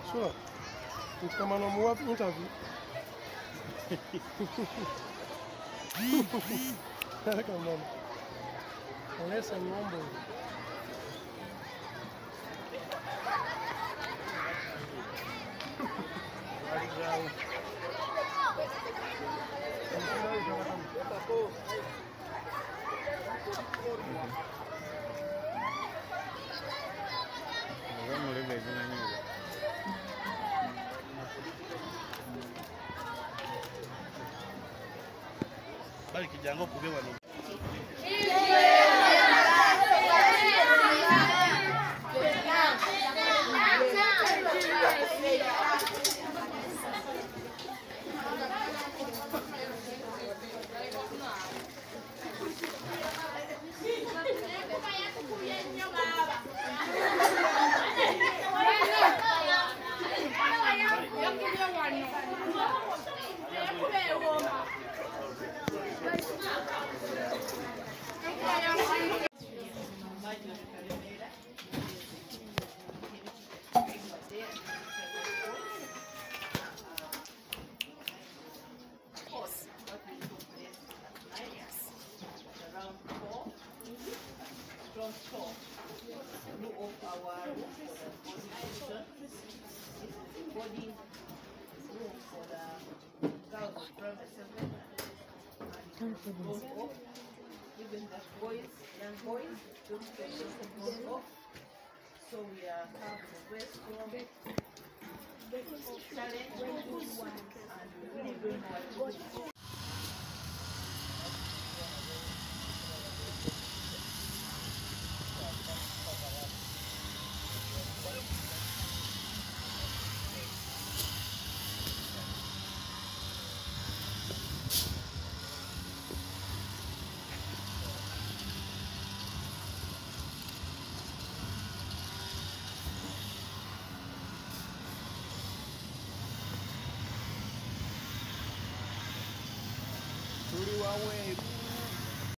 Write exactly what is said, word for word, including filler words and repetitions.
Sure. Kama namuwa interview. Come on. Unless I'm humble. Bali kijango kubewa ni even the boys, young boys, don't get them off. So we are having a restroom, challenge, and we really don't know what to do. Away.